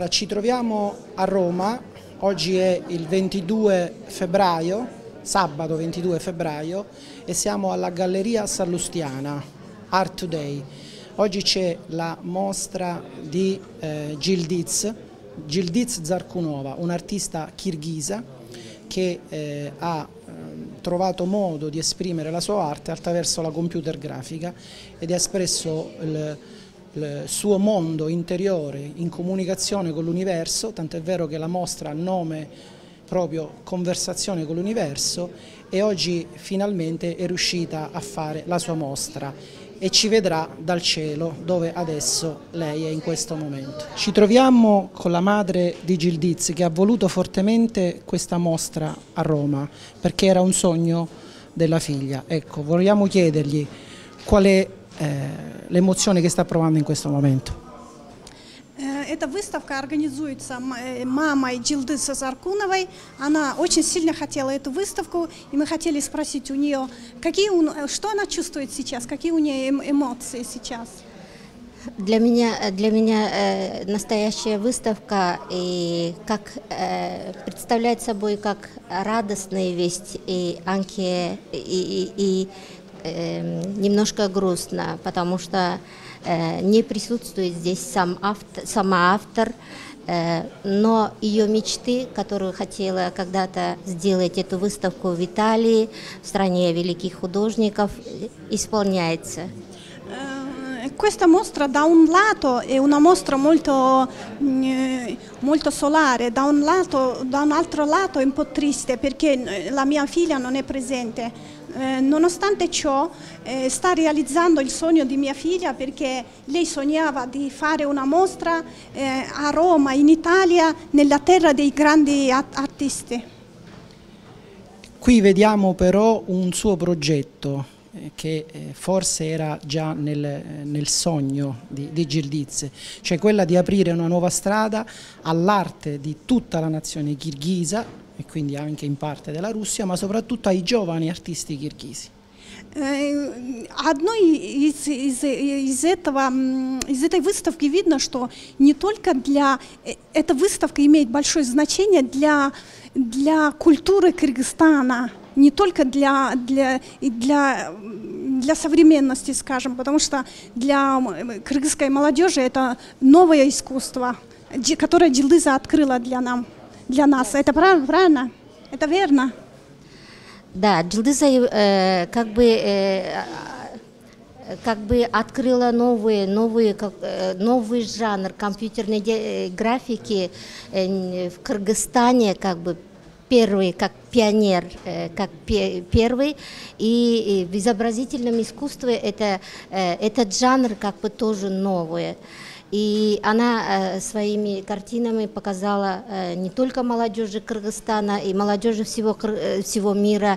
Allora, ci troviamo a Roma, oggi è il 22 febbraio, sabato 22 febbraio, e siamo alla Galleria Sallustiana, Art Today. Oggi c'è la mostra di Yildiz Zarkunova, un'artista kirghisa che ha trovato modo di esprimere la sua arte attraverso la computer grafica ed ha espresso il suo mondo interiore in comunicazione con l'universo, tant'è vero che la mostra ha nome proprio Conversazione con l'universo, e oggi finalmente è riuscita a fare la sua mostra e ci vedrà dal cielo, dove adesso lei è in questo momento. Ci troviamo con la madre di Yildiz, che ha voluto fortemente questa mostra a Roma perché era un sogno della figlia. Ecco, vogliamo chiedergli qual è l'emozione che sta provando in questo momento. Эта выставка организуется мамой Yildiz Zarkunovой. Она очень сильно хотела эту выставку, и мы хотели спросить у нее, что она чувствует сейчас, какие у нее эмоции сейчас. Для меня настоящая выставка и представляет собой как радостная весть и немножко грустно, потому что не присутствует здесь сама автор, но ее мечты, которую хотела когда-то сделать эту выставку в Италии, в стране великих художников, исполняется. Questa mostra da un lato è una mostra molto solare, da un altro lato è un po' triste perché la mia figlia non è presente. Nonostante ciò sta realizzando il sogno di mia figlia, perché lei sognava di fare una mostra a Roma, in Italia, nella terra dei grandi artisti. Qui vediamo però un suo progetto che forse era già nel sogno di Yildiz, cioè quella di aprire una nuova strada all'arte di tutta la nazione kirghisa e quindi anche in parte della Russia, ma soprattutto ai giovani artisti kirghisi. Одной из этой выставки видно, что не только эта выставка имеет большое значение для культуры Кыргызстана, не только для современности, скажем, потому что для кыргызской молодежи это новое искусство, которое Yildiz открыла для нас. Это правильно? Это верно? Да, Yildiz как бы открыла новый жанр компьютерной графики в Кыргызстане, как бы первый, как пионер, как первый, и в изобразительном искусстве этот жанр как бы тоже новый. И она своими картинами показала не только молодежи Кыргызстана и молодежи всего мира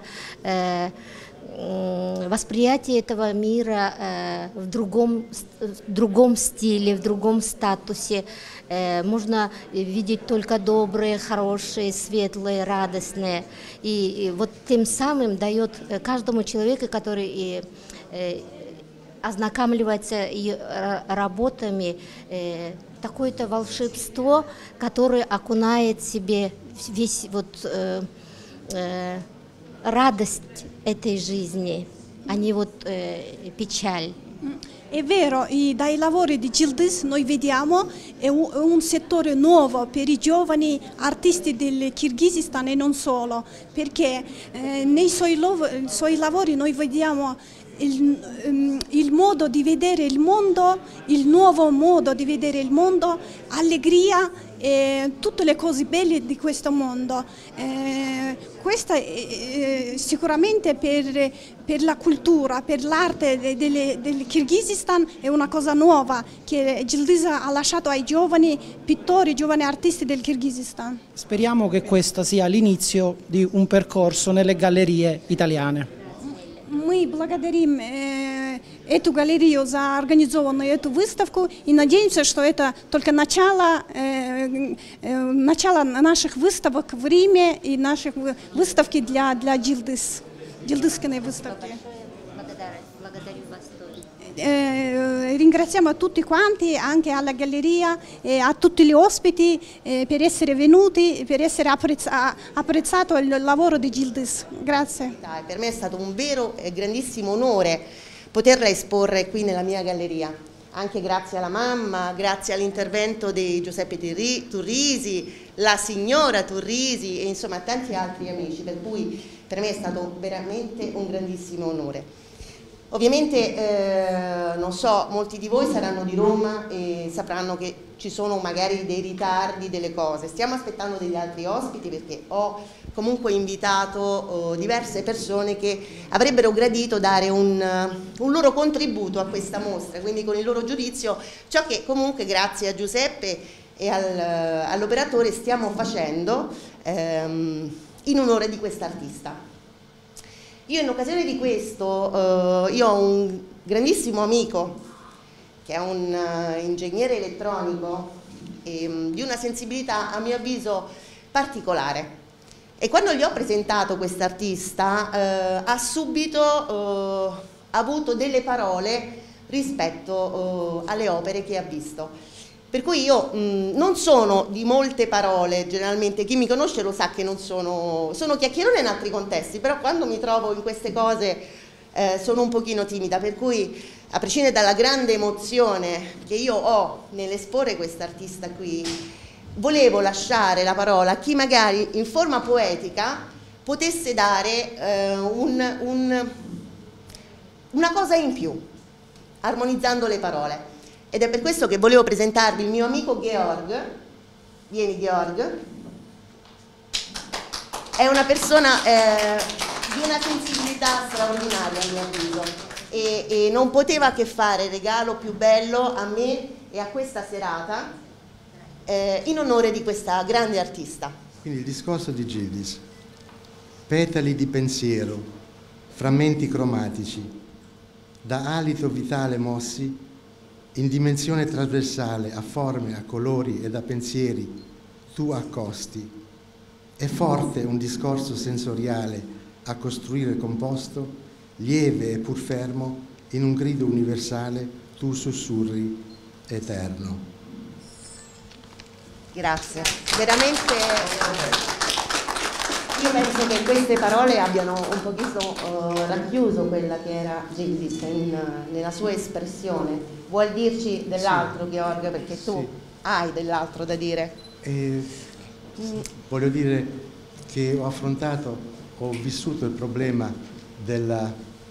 восприятие этого мира в другом стиле, в другом статусе. Можно видеть только добрые, хорошие, светлые, радостные. И вот тем самым дает каждому человеку, который ознакомливается работами, такое-то волшебство, которое окунает в себе весь радость этой жизни, а не печаль. È vero, dai lavori di Yildiz noi vediamo un settore nuovo per i giovani artisti del Kirghizistan e non solo, perché nei suoi lavori noi vediamo il modo di vedere il mondo, il nuovo modo di vedere il mondo, allegria e tutte le cose belle di questo mondo. Questa sicuramente per la cultura, per l'arte del Kirghizistan è una cosa nuova che Yildiz ha lasciato ai giovani pittori, giovani artisti del Kirghizistan. Speriamo che questo sia l'inizio di un percorso nelle gallerie italiane. Мы благодарим эту галерею за организованную эту выставку и надеемся, что это только начало наших выставок в Риме и наших выставки для Yildiz, Yildizкиной выставки. Ringraziamo a tutti quanti, anche alla galleria e a tutti gli ospiti per essere venuti, per essere apprezzato il lavoro di Yıldız. Grazie. Per me è stato un vero e grandissimo onore poterla esporre qui nella mia galleria, anche grazie alla mamma, grazie all'intervento di Giuseppe Turrisi, la signora Turrisi e insomma tanti altri amici, per cui per me è stato veramente un grandissimo onore. Ovviamente, non so, molti di voi saranno di Roma e sapranno che ci sono magari dei ritardi, delle cose. Stiamo aspettando degli altri ospiti perché ho comunque invitato diverse persone che avrebbero gradito dare un loro contributo a questa mostra, quindi con il loro giudizio, ciò che comunque grazie a Giuseppe e all'operatore stiamo facendo in onore di quest'artista. Io in occasione di questo, io ho un grandissimo amico che è un ingegnere elettronico e di una sensibilità a mio avviso particolare, e quando gli ho presentato quest'artista ha subito avuto delle parole rispetto alle opere che ha visto. Per cui io non sono di molte parole, generalmente chi mi conosce lo sa che non sono chiacchierone in altri contesti, però quando mi trovo in queste cose sono un pochino timida, per cui a prescindere dalla grande emozione che io ho nell'esporre quest'artista qui, volevo lasciare la parola a chi magari in forma poetica potesse dare una cosa in più, armonizzando le parole. Ed è per questo che volevo presentarvi il mio amico Georg. Vieni Georg. È una persona di una sensibilità straordinaria a mio avviso e non poteva che fare regalo più bello a me e a questa serata in onore di questa grande artista. Quindi il discorso di Yıldız: petali di pensiero, frammenti cromatici, da alito vitale mossi, in dimensione trasversale, a forme, a colori ed a pensieri, tu accosti. È forte un discorso sensoriale a costruire composto, lieve e pur fermo, in un grido universale, tu sussurri, eterno. Grazie. Veramente io penso che queste parole abbiano un pochino racchiuso quella che era Yıldız nella sua espressione. Vuoi dirci dell'altro, sì, Georg, perché tu sì, hai dell'altro da dire? Voglio dire che ho vissuto il problema della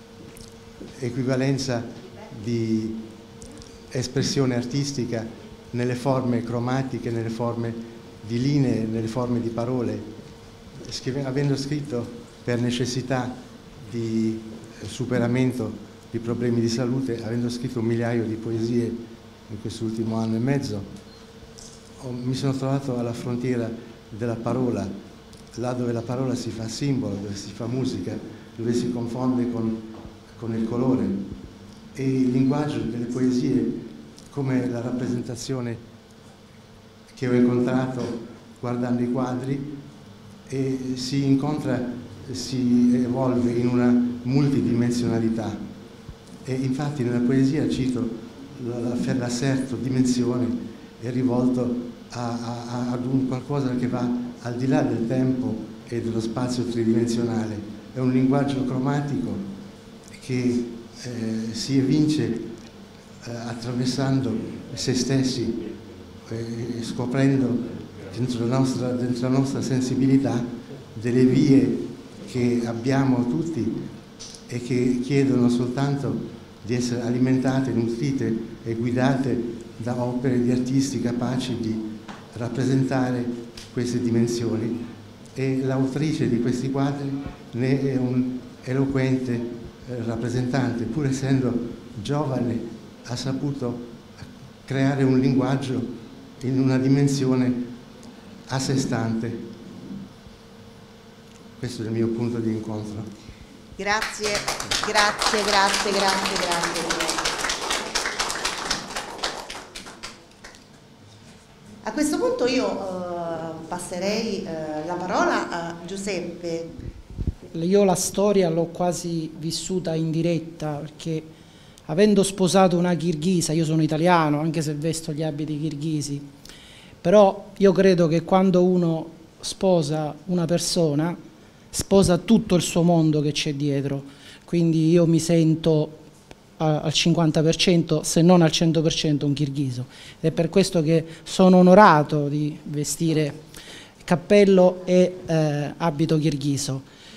equivalenza di espressione artistica nelle forme cromatiche, nelle forme di linee, nelle forme di parole. Avendo scritto per necessità di superamento di problemi di salute, avendo scritto un migliaio di poesie in quest'ultimo anno e mezzo, mi sono trovato alla frontiera della parola, là dove la parola si fa simbolo, dove si fa musica, dove si confonde con il colore. E il linguaggio delle poesie, come la rappresentazione che ho incontrato guardando i quadri, e si incontra, si evolve in una multidimensionalità. E infatti nella poesia cito l'asserto dimensione è rivolto ad un qualcosa che va al di là del tempo e dello spazio tridimensionale. È un linguaggio cromatico che si evince attraversando se stessi, scoprendo dentro la nostra sensibilità delle vie che abbiamo tutti e che chiedono soltanto di essere alimentate, nutrite e guidate da opere di artisti capaci di rappresentare queste dimensioni. E l'autrice di questi quadri ne è un eloquente rappresentante. Pur essendo giovane, ha saputo creare un linguaggio in una dimensione a sé stante. Questo è il mio punto di incontro. Grazie, grazie, grazie, grazie, grazie. A questo punto io passerei la parola a Giuseppe io la storia l'ho quasi vissuta in diretta, perché avendo sposato una kirghisa, io sono italiano anche se vesto gli abiti kirghisi, però io credo che quando uno sposa una persona, sposa tutto il suo mondo che c'è dietro, quindi io mi sento al 50%, se non al 100% un kirghiso, ed è per questo che sono onorato di vestire cappello e abito kirghiso.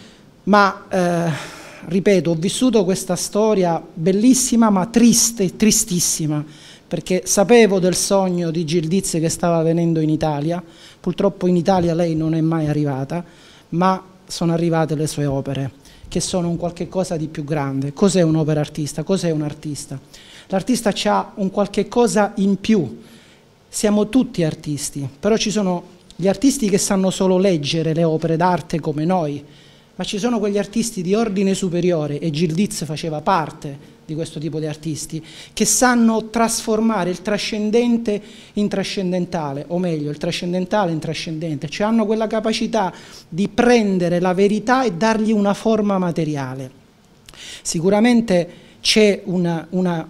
Ma ripeto, ho vissuto questa storia bellissima ma tristissima, perché sapevo del sogno di Yıldız che stava venendo in Italia. Purtroppo in Italia lei non è mai arrivata, ma sono arrivate le sue opere, che sono un qualche cosa di più grande. Cos'è un'opera artista? Cos'è un artista? L'artista ha un qualche cosa in più. Siamo tutti artisti, però ci sono gli artisti che sanno solo leggere le opere d'arte come noi, ma ci sono quegli artisti di ordine superiore, e Yıldız faceva parte di questo tipo di artisti, che sanno trasformare il trascendente in trascendentale, o meglio, il trascendentale in trascendente, cioè hanno quella capacità di prendere la verità e dargli una forma materiale. Sicuramente c'è una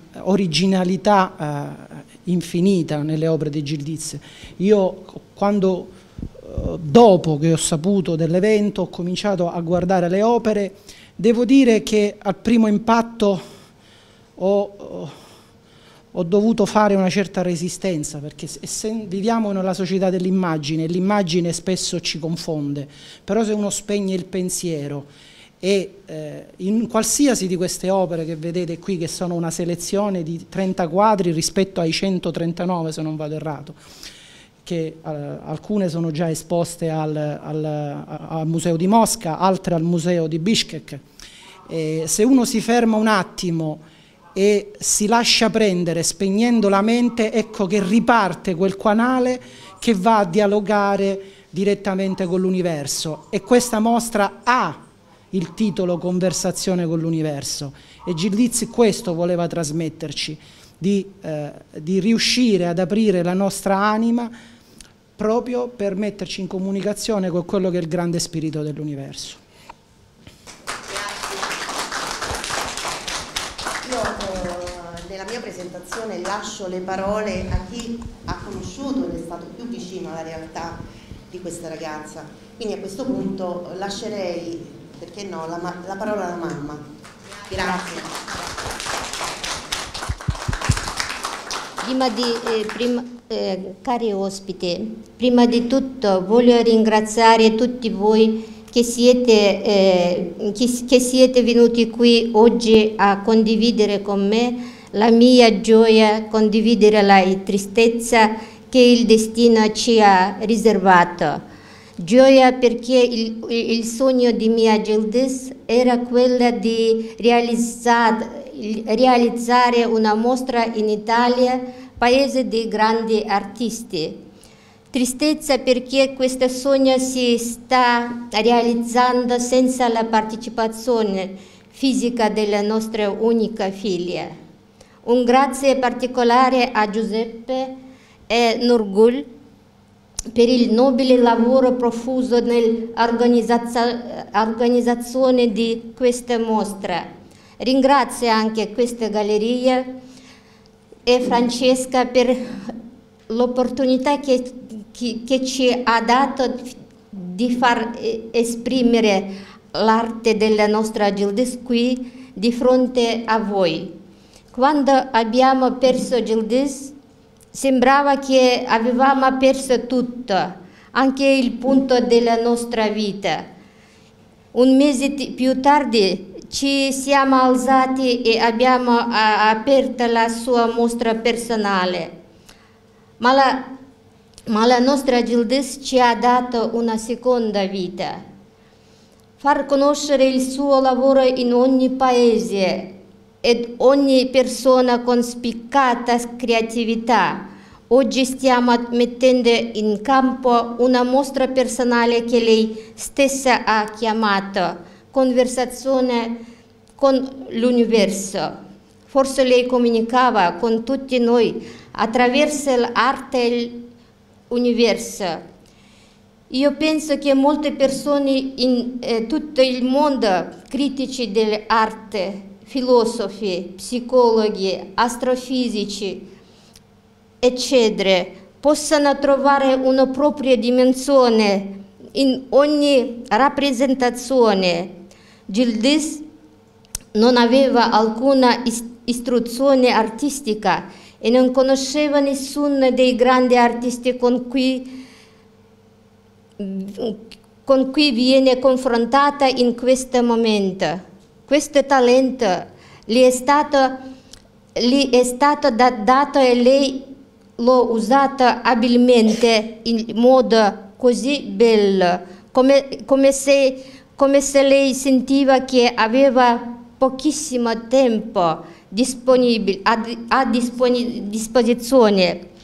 originalità infinita nelle opere di Yıldız. Io quando dopo che ho saputo dell'evento ho cominciato a guardare le opere, devo dire che al primo impatto ho dovuto fare una certa resistenza, perché viviamo nella società dell'immagine e l'immagine spesso ci confonde, però se uno spegne il pensiero e in qualsiasi di queste opere che vedete qui, che sono una selezione di 30 quadri rispetto ai 139 se non vado errato, che alcune sono già esposte al Museo di Mosca, altre al Museo di Bishkek. Se uno si ferma un attimo e si lascia prendere spegnendo la mente, ecco che riparte quel canale che va a dialogare direttamente con l'universo, e questa mostra ha il titolo Conversazione con l'universo, e Yıldız questo voleva trasmetterci, di riuscire ad aprire la nostra anima proprio per metterci in comunicazione con quello che è il grande spirito dell'universo. Nella mia presentazione lascio le parole a chi ha conosciuto ed è stato più vicino alla realtà di questa ragazza, quindi a questo punto lascerei, perché no, la parola alla mamma. Grazie. Cari ospiti, prima di tutto voglio ringraziare tutti voi che siete venuti qui oggi a condividere con me la mia gioia, condividere la tristezza che il destino ci ha riservato. Gioia perché il sogno di mia Yıldız era quello di realizzare una mostra in Italia, paese di grandi artisti. Tristezza perché questo sogno si sta realizzando senza la partecipazione fisica della nostra unica figlia. Un grazie particolare a Giuseppe e Nurgül per il nobile lavoro profuso nell'organizzazione di questa mostra. Ringrazio anche questa galleria e Francesca per l'opportunità che ci ha dato di far esprimere l'arte della nostra Yıldız qui di fronte a voi. Quando abbiamo perso Yıldız, sembrava che avevamo perso tutto, anche il punto della nostra vita. Un mese più tardi ci siamo alzati e abbiamo aperto la sua mostra personale. Ma la nostra Yıldız ci ha dato una seconda vita. Far conoscere il suo lavoro in ogni paese ed ogni persona con spiccata creatività. Oggi stiamo mettendo in campo una mostra personale che lei stessa ha chiamato Conversazione con l'universo. Forse lei comunicava con tutti noi attraverso l'arte e l'universo. Io penso che molte persone in tutto il mondo, critici dell'arte, filosofi, psicologi, astrofisici, eccetera, possano trovare una propria dimensione in ogni rappresentazione. Yıldız non aveva alcuna istruzione artistica e non conosceva nessuno dei grandi artisti con cui viene confrontata in questo momento. Questo talento le è stato dato e lei l'ha usato abilmente in modo così bello, come se lei sentiva che aveva pochissimo tempo disponibile a disposizione.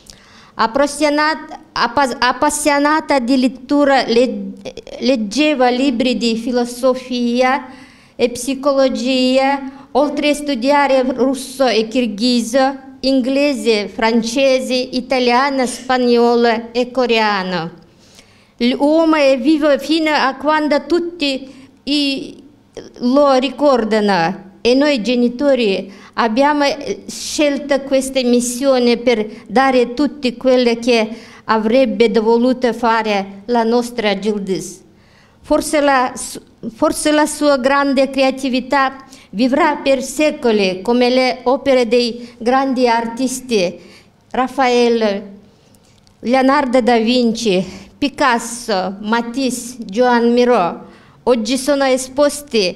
Appassionata di lettura, leggeva libri di filosofia e psicologia, oltre a studiare russo e kirghizo, inglese, francese, italiano, spagnolo e coreano. L'uomo è vivo fino a quando tutti lo ricordano e noi genitori abbiamo scelto questa missione per dare tutto quello che avrebbe dovuto fare la nostra Yıldız. Forse la sua grande creatività vivrà per secoli come le opere dei grandi artisti Raffaello, Leonardo da Vinci, Picasso, Matisse, Joan Miró. Oggi sono esposti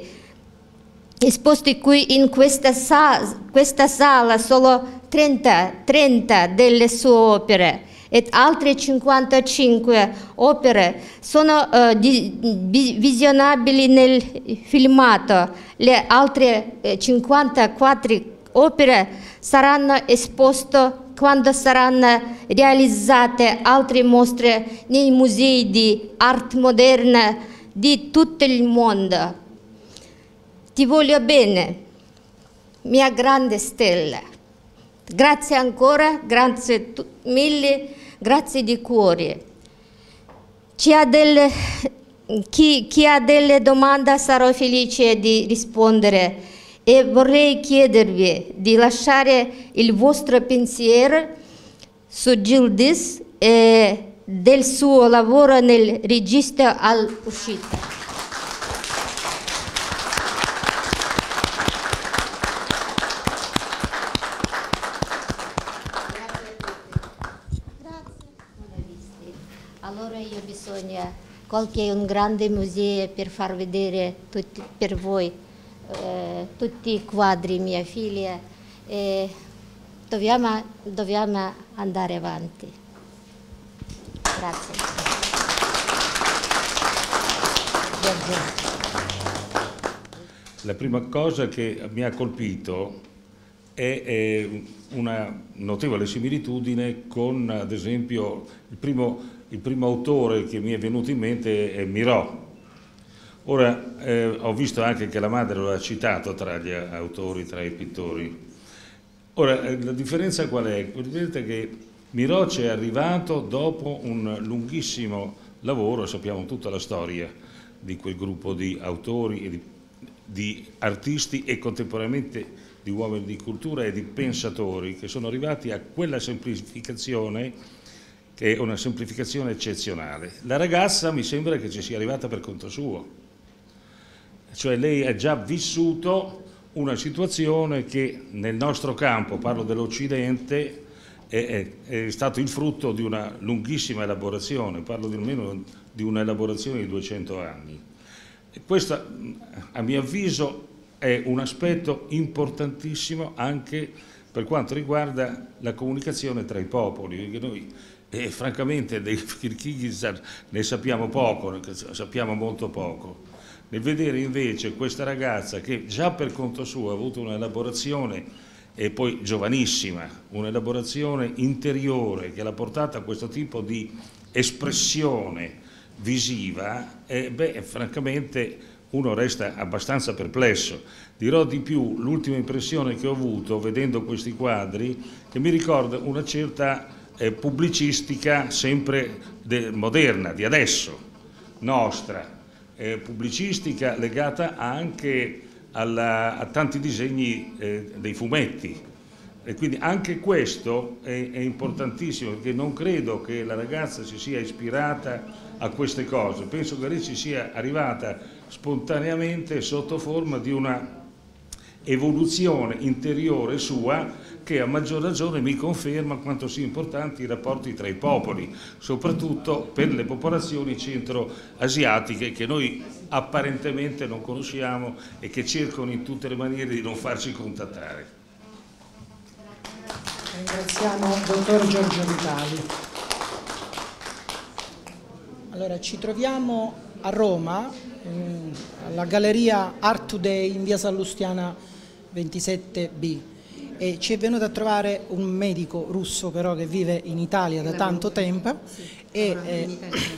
qui in questa sala solo 30 delle sue opere e altre 55 opere sono visionabili nel filmato. Le altre 54 opere saranno esposte quando saranno realizzate altre mostre nei musei di arte moderna di tutto il mondo. Ti voglio bene, mia grande stella. Grazie ancora, grazie mille, grazie di cuore. Chi ha delle domande sarò felice di rispondere e vorrei chiedervi di lasciare il vostro pensiero su Yıldız e del suo lavoro nel registro all'uscita. Allora io bisogna un grande museo per far vedere per voi tutti i quadri, mia figlia, e dobbiamo andare avanti. Grazie. La prima cosa che mi ha colpito è una notevole similitudine con, ad esempio, il primo autore che mi è venuto in mente è Miró. Ora, ho visto anche che la madre lo ha citato tra gli autori, tra i pittori. Ora, la differenza qual è? Vedete che Miró ci è arrivato dopo un lunghissimo lavoro, sappiamo tutta la storia di quel gruppo di autori e di artisti e contemporaneamente di uomini di cultura e di pensatori che sono arrivati a quella semplificazione che è una semplificazione eccezionale. La ragazza mi sembra che ci sia arrivata per conto suo, cioè lei ha già vissuto una situazione che nel nostro campo, parlo dell'Occidente, è stato il frutto di una lunghissima elaborazione, parlo di almeno di un'elaborazione di 200 anni. E questo, a mio avviso, è un aspetto importantissimo anche per quanto riguarda la comunicazione tra i popoli, perché noi francamente dei Kirghizistan ne sappiamo poco, sappiamo molto poco. Nel vedere invece questa ragazza che già per conto suo ha avuto un'elaborazione, e poi giovanissima, un'elaborazione interiore che l'ha portata a questo tipo di espressione visiva, francamente uno resta abbastanza perplesso. Dirò di più, l'ultima impressione che ho avuto vedendo questi quadri, che mi ricorda una certa pubblicistica sempre moderna, di adesso, nostra, pubblicistica legata anche a tanti disegni dei fumetti. E quindi anche questo è importantissimo, perché non credo che la ragazza si sia ispirata a queste cose, penso che lei ci sia arrivata spontaneamente sotto forma di una evoluzione interiore sua, che a maggior ragione mi conferma quanto siano importanti i rapporti tra i popoli, soprattutto per le popolazioni centro-asiatiche che noi apparentemente non conosciamo e che cercano in tutte le maniere di non farci contattare. Ringraziamo il dottor Giorgio Vitali. Allora, ci troviamo a Roma, alla Galleria Art Today in via Sallustiana 27B, e ci è venuto a trovare un medico russo però che vive in Italia da tanto tempo e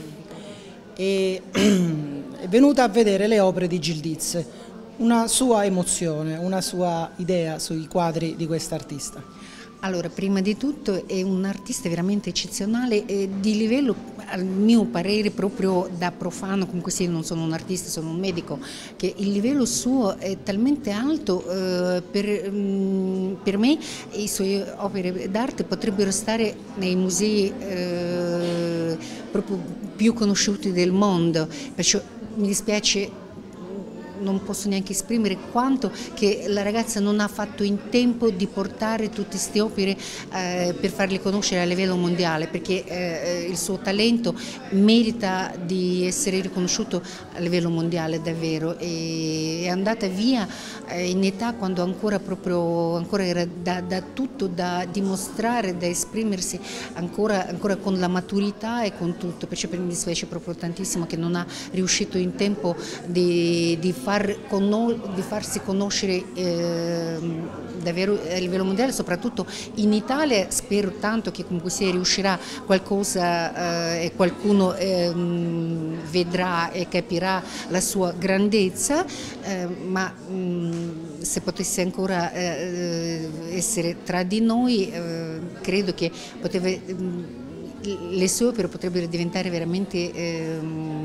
è venuta a vedere le opere di Yildiz. Una sua emozione, una sua idea sui quadri di quest'artista. Allora, prima di tutto è un artista veramente eccezionale e di livello, al mio parere, proprio da profano, comunque sia, non sono un artista, sono un medico, che il livello suo è talmente alto, per me le sue opere d'arte potrebbero stare nei musei proprio più conosciuti del mondo, perciò mi dispiace, non posso neanche esprimere quanto che la ragazza non ha fatto in tempo di portare tutte queste opere per farle conoscere a livello mondiale, perché il suo talento merita di essere riconosciuto a livello mondiale davvero. E è andata via in età quando ancora era da tutto da dimostrare, da esprimersi ancora con la maturità e con tutto, perciò mi dispiace proprio tantissimo che non ha riuscito in tempo di farsi conoscere davvero a livello mondiale, soprattutto in Italia. Spero tanto che comunque sia riuscirà qualcosa e qualcuno vedrà e capirà la sua grandezza, ma se potesse ancora essere tra di noi, credo che le sue opere potrebbero diventare veramente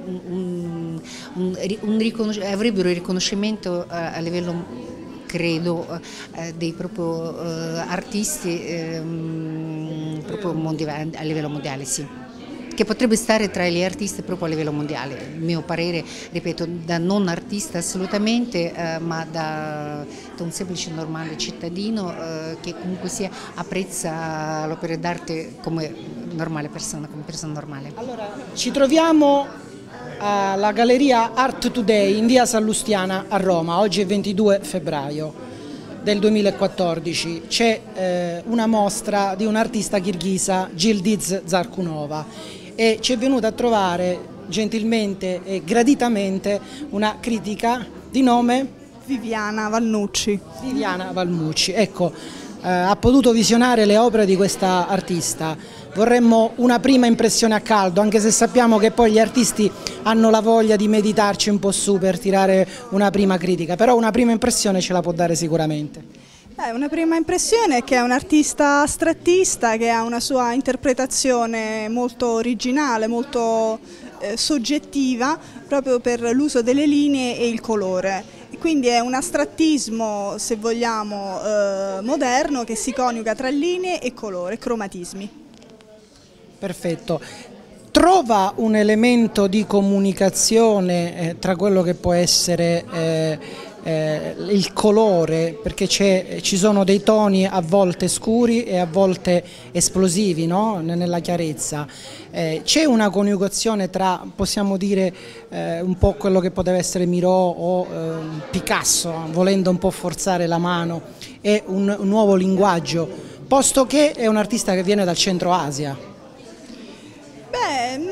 avrebbero riconoscimento a livello, credo, dei proprio artisti proprio a livello mondiale, sì, che potrebbe stare tra gli artisti proprio a livello mondiale. Il mio parere, ripeto, da non artista assolutamente, ma da un semplice normale cittadino che comunque sia apprezza l'opera d'arte come normale persona, come persona normale. Allora, ci troviamo alla Galleria Art Today in via Sallustiana a Roma. Oggi è 22 febbraio del 2014. C'è una mostra di un'artista kirghisa, Yildiz Zarkunova, e ci è venuta a trovare gentilmente e graditamente una critica di nome Viviana Valnucci. Viviana Valnucci, ecco, ha potuto visionare le opere di questa artista. Vorremmo una prima impressione a caldo, anche se sappiamo che poi gli artisti hanno la voglia di meditarci un po' su per tirare una prima critica, però una prima impressione ce la può dare sicuramente. Una prima impressione è che è un artista astrattista che ha una sua interpretazione molto originale, molto soggettiva, proprio per l'uso delle linee e il colore. Quindi è un astrattismo, se vogliamo, moderno, che si coniuga tra linee e colore, cromatismi. Perfetto. Trova un elemento di comunicazione tra quello che può essere il colore, perché ci sono dei toni a volte scuri e a volte esplosivi, no? Nella chiarezza. C'è una coniugazione tra, possiamo dire, un po' quello che poteva essere Miró o Picasso, volendo un po' forzare la mano, e un nuovo linguaggio, posto che è un artista che viene dal Centro Asia. No,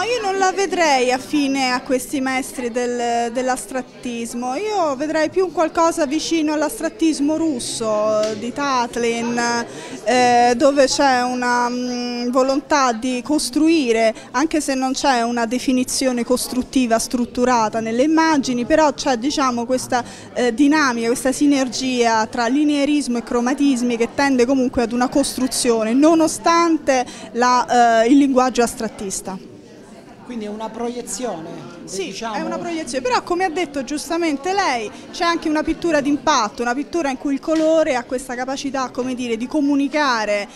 io non la vedrei affine a questi maestri dell'astrattismo, io vedrei più qualcosa vicino all'astrattismo russo di Tatlin, dove c'è una volontà di costruire, anche se non c'è una definizione costruttiva strutturata nelle immagini, però c'è, diciamo, questa dinamica, questa sinergia tra linearismo e cromatismi che tende comunque ad una costruzione, nonostante il linguaggio astrattista. Quindi è una proiezione. Sì, diciamo... è una proiezione, però come ha detto giustamente lei, c'è anche una pittura d'impatto, una pittura in cui il colore ha questa capacità, come dire, di comunicare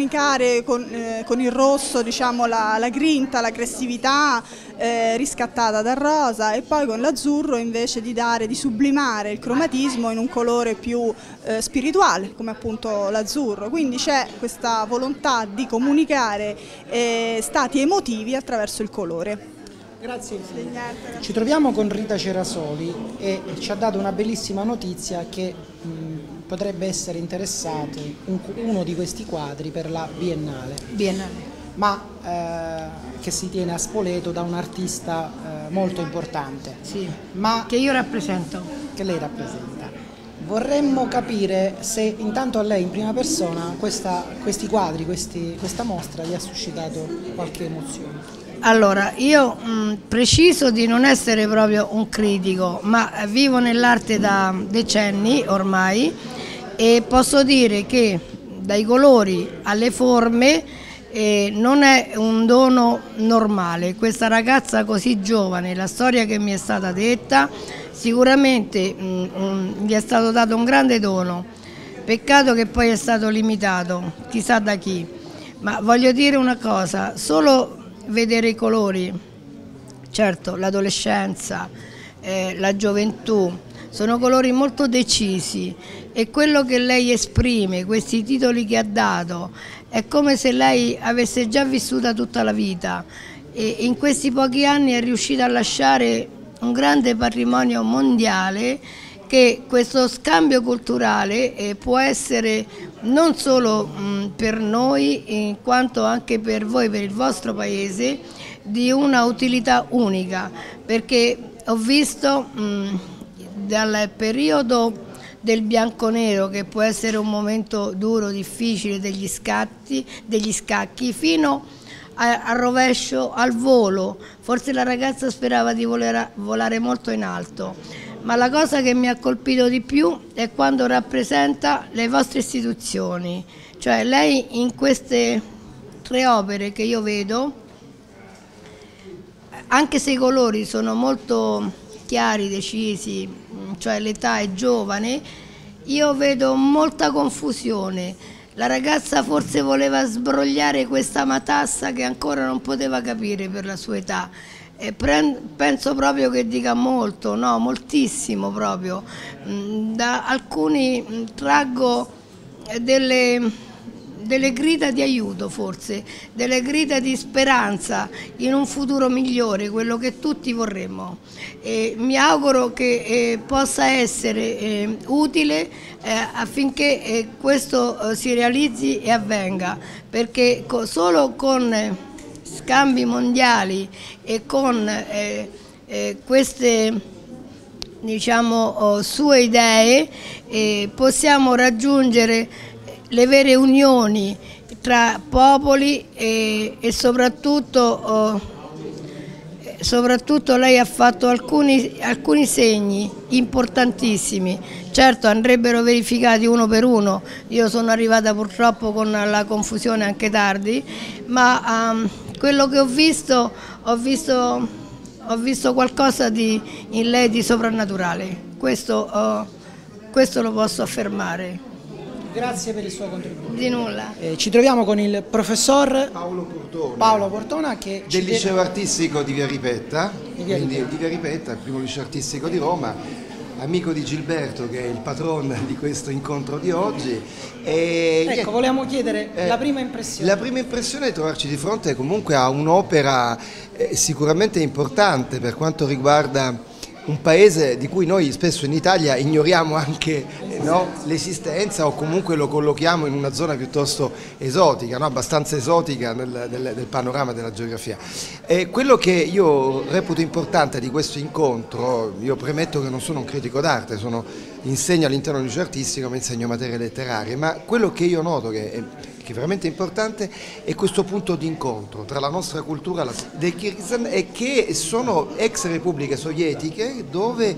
con il rosso, diciamo, la grinta, l'aggressività riscattata dal rosa, e poi con l'azzurro invece di sublimare il cromatismo in un colore più spirituale, come appunto l'azzurro. Quindi c'è questa volontà di comunicare stati emotivi attraverso il colore. Grazie infinite. Ci troviamo con Rita Cerasoli e ci ha dato una bellissima notizia che potrebbe essere interessato uno di questi quadri per la Biennale. Ma che si tiene a Spoleto da un artista molto importante. Sì, ma che io rappresento. Che lei rappresenta. Vorremmo capire se intanto a lei in prima persona questi quadri, questa mostra gli ha suscitato qualche emozione. Allora, io preciso di non essere proprio un critico, ma vivo nell'arte da decenni ormai e posso dire che dai colori alle forme non è un dono normale. Questa ragazza così giovane, la storia che mi è stata detta, sicuramente gli è stato dato un grande dono, peccato che poi è stato limitato, chissà da chi. Ma voglio dire una cosa, solo vedere i colori, certo l'adolescenza, la gioventù, sono colori molto decisi e quello che lei esprime, questi titoli che ha dato, è come se lei avesse già vissuta tutta la vita e in questi pochi anni è riuscita a lasciare un grande patrimonio mondiale, che questo scambio culturale può essere non solo per noi, in quanto anche per voi, per il vostro paese, di una utilità unica, perché ho visto dal periodo del bianco-nero, che può essere un momento duro, difficile, degli scacchi, fino al rovescio, al volo. Forse la ragazza sperava di volare molto in alto. Ma la cosa che mi ha colpito di più è quando rappresenta le vostre istituzioni, cioè lei in queste 3 opere che io vedo, anche se i colori sono molto chiari, decisi, cioè l'età è giovane, io vedo molta confusione. La ragazza forse voleva sbrogliare questa matassa che ancora non poteva capire per la sua età. Penso proprio che dica molto, no, moltissimo proprio. Da alcuni traggo delle grida di aiuto, forse, delle grida di speranza in un futuro migliore, quello che tutti vorremmo. Mi auguro che possa essere utile affinché questo si realizzi e avvenga, perché solo con scambi mondiali e con queste, diciamo, sue idee possiamo raggiungere le vere unioni tra popoli e soprattutto lei ha fatto alcuni segni importantissimi. Certo, andrebbero verificati uno per uno, io sono arrivata purtroppo con la confusione anche tardi, ma quello che ho visto qualcosa in lei di soprannaturale, questo lo posso affermare. Grazie per il suo contributo. Di nulla. Ci troviamo con il professor Paolo Portona che del liceo artistico di Via Ripetta, il primo liceo artistico di Roma, amico di Gilberto che è il patron di questo incontro di oggi. Ecco, volevamo chiedere la prima impressione. La prima impressione è trovarci di fronte comunque a un'opera sicuramente importante per quanto riguarda un paese di cui noi spesso in Italia ignoriamo anche no, l'esistenza, o comunque lo collochiamo in una zona piuttosto esotica, no, abbastanza esotica del panorama della geografia. Quello che io reputo importante di questo incontro, io premetto che non sono un critico d'arte, insegno all'interno del liceo artistico, ma insegno materie letterarie, ma quello che io noto che è veramente importante è questo punto di incontro tra la nostra cultura del Kirghizistan e che sono ex repubbliche sovietiche dove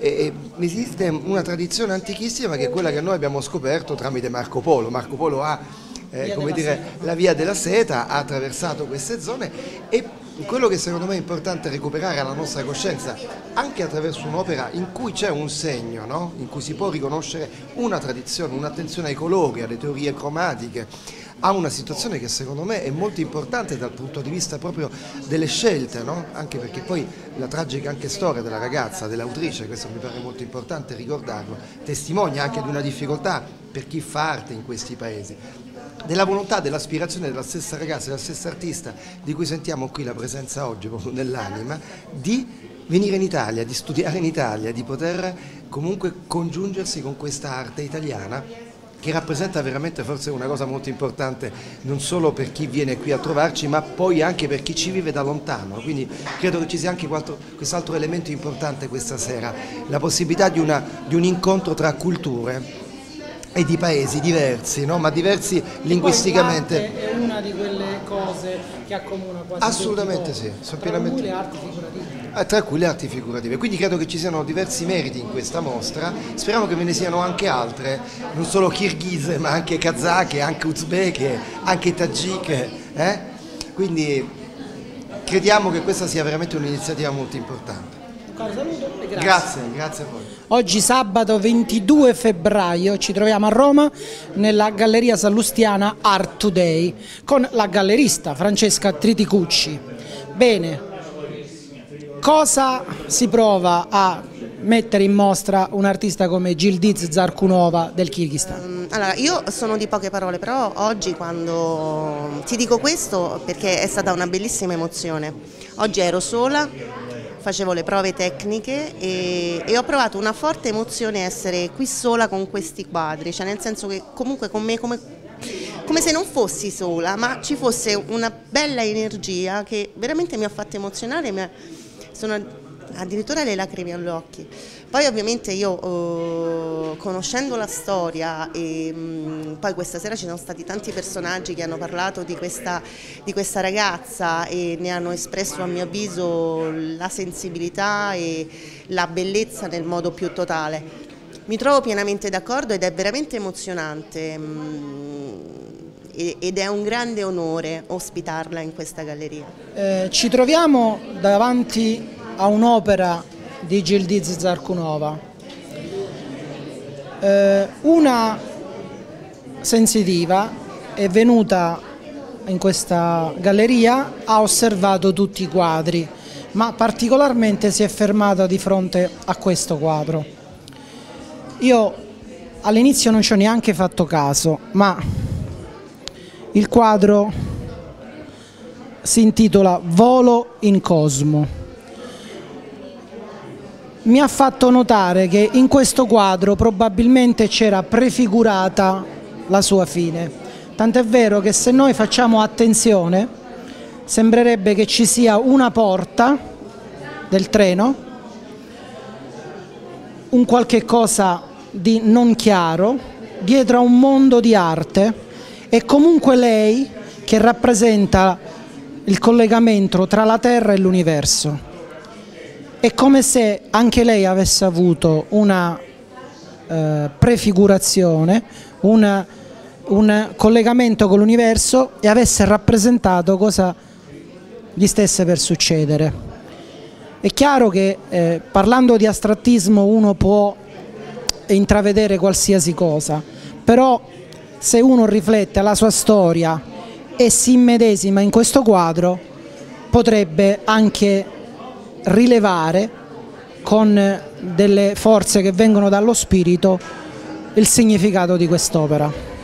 esiste una tradizione antichissima che è quella che noi abbiamo scoperto tramite Marco Polo. Marco Polo ha come dire, la via della seta, ha attraversato queste zone, e quello che secondo me è importante recuperare alla nostra coscienza anche attraverso un'opera in cui c'è un segno, no? In cui si può riconoscere una tradizione, un'attenzione ai colori, alle teorie cromatiche, a una situazione che secondo me è molto importante dal punto di vista proprio delle scelte, no? Anche perché poi la tragica anche storia della ragazza, dell'autrice, questo mi pare molto importante ricordarlo, testimonia anche di una difficoltà per chi fa arte in questi paesi, della volontà, dell'aspirazione della stessa ragazza, della stessa artista di cui sentiamo qui la presenza oggi proprio nell'anima, di venire in Italia, di studiare in Italia, di poter comunque congiungersi con questa arte italiana che rappresenta veramente forse una cosa molto importante non solo per chi viene qui a trovarci, ma poi anche per chi ci vive da lontano. Quindi credo che ci sia anche quest'altro elemento importante questa sera, la possibilità di un incontro tra culture e di paesi diversi, no? Ma diversi linguisticamente. L'arte è una di quelle cose che accomuna quasi assolutamente tutti, sì, sono pienamente... le arti figurative. Tra cui le arti figurative, quindi credo che ci siano diversi meriti in questa mostra, speriamo che ve ne siano anche altre, non solo kirghise ma anche kazake, anche uzbeke, anche tagike, quindi crediamo che questa sia veramente un'iniziativa molto importante. Saluto e grazie a voi. Oggi sabato 22 febbraio ci troviamo a Roma nella Galleria Sallustiana Art Today con la gallerista Francesca Triticucci. Bene, cosa si prova a mettere in mostra un artista come Yildiz Zarkunova del Kirghizistan? Allora, io sono di poche parole, però oggi quando ti dico questo perché è stata una bellissima emozione. Oggi ero sola, facevo le prove tecniche e ho provato una forte emozione essere qui sola con questi quadri, cioè nel senso che comunque con me come se non fossi sola, ma ci fosse una bella energia che veramente mi ha fatto emozionare, sono addirittura le lacrime agli occhi. Poi ovviamente io conoscendo la storia e poi questa sera ci sono stati tanti personaggi che hanno parlato di questa ragazza e ne hanno espresso a mio avviso la sensibilità e la bellezza nel modo più totale. Mi trovo pienamente d'accordo ed è veramente emozionante ed è un grande onore ospitarla in questa galleria. Ci troviamo davanti a un'opera di Yildiz Zarkunova, una sensitiva è venuta in questa galleria, ha osservato tutti i quadri, ma particolarmente si è fermata di fronte a questo quadro. Io all'inizio non ci ho neanche fatto caso, ma il quadro si intitola Volo in Cosmo. Mi ha fatto notare che in questo quadro probabilmente c'era prefigurata la sua fine, tant'è vero che se noi facciamo attenzione sembrerebbe che ci sia una porta del treno, un qualche cosa di non chiaro dietro a un mondo di arte e comunque lei che rappresenta il collegamento tra la Terra e l'universo. È come se anche lei avesse avuto una prefigurazione, un collegamento con l'universo e avesse rappresentato cosa gli stesse per succedere. È chiaro che parlando di astrattismo uno può intravedere qualsiasi cosa, però se uno riflette alla sua storia e si immedesima in questo quadro potrebbe anche rilevare con delle forze che vengono dallo spirito il significato di quest'opera.